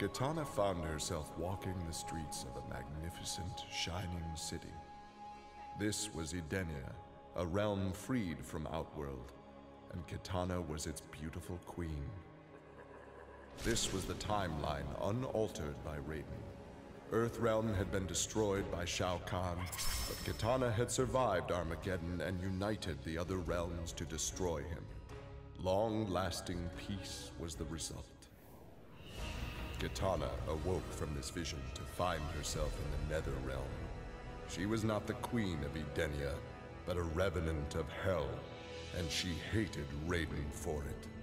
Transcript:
Kitana found herself walking the streets of a magnificent, shining city. This was Edenia, a realm freed from Outworld, and Kitana was its beautiful queen. This was the timeline unaltered by Raiden. Earthrealm had been destroyed by Shao Kahn, but Kitana had survived Armageddon and united the other realms to destroy him. Long-lasting peace was the result. Kitana awoke from this vision to find herself in the Nether Realm. She was not the queen of Edenia, but a revenant of hell, and she hated Raiden for it.